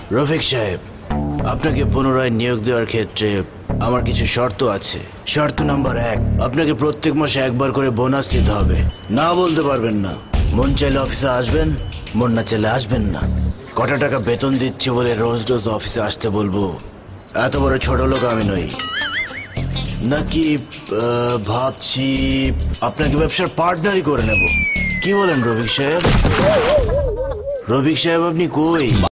রফিক সাহেব, আপনাকে পুনরায় নিয়োগ দেওয়ার ক্ষেত্রে আমার কিছু শর্ত আছে। শর্ত নাম্বার 1, আপনাকে প্রত্যেক মাসে একবার করে বোনাস দিতে হবে। না বলতে পারবেন না। মন চাইলে অফিসে আসবেন, মন না চাইলে আসবেন না। কটা টাকা বেতন দিচ্ছে বলে রোজ রোজ অফিসে আসতে বলবো? এত বড় ছোট লোক আমি নই। নাকি ভাবছি আপনাকে ব্যবসার পার্টনারই করে নেব। কি বলেন রফিক সাহেব? রফিক সাহেব, আপনি কই?